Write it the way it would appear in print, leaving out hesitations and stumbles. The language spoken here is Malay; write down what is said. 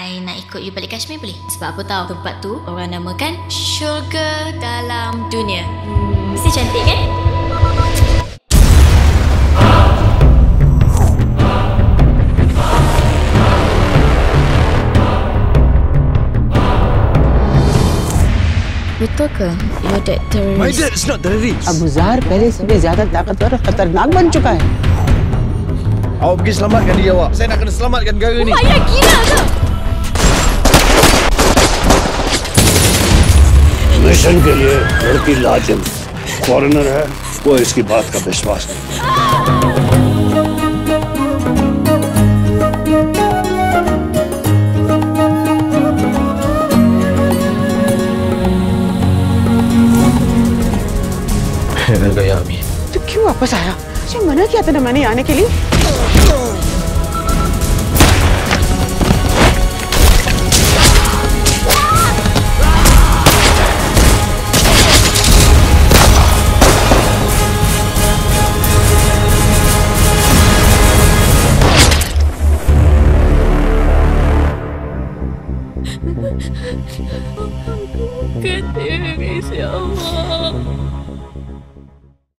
I nak ikut you balik Kashmir boleh? Sebab apa tahu tempat tu orang namakan syurga dalam dunia. Mesti cantik kan? betul ke your dad terrorist? My dad is not terrorist. Abu ज़हर पहले से भी ज्यादा ताकतवर और खतरनाक बन चुका है. Awak pergi selamatkan diri awak. Saya nak kena selamatkan negara ni. Ayah gila ke? Mission के लिए लड़की लाजिम फॉरेनर है, वो इसकी बात का विश्वास नहीं. मैं गया अभी. तो क्यों वापस आया? मुझे मना किया था ना मैंने आने के लिए. Terrorist, ya Allah.